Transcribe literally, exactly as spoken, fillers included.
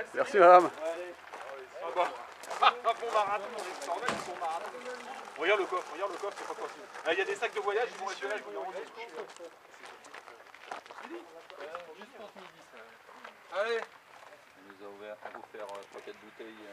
Merci madame. Un bon marathon, on est un bon marathon. Regarde le coffre, regarde le coffre, c'est pas possible. Il y a des sacs de voyage, ils vont être là, je vous les rends. Juste pour ce midi, ça. Allez. Il nous a ouvert, offert trois quatre bouteilles.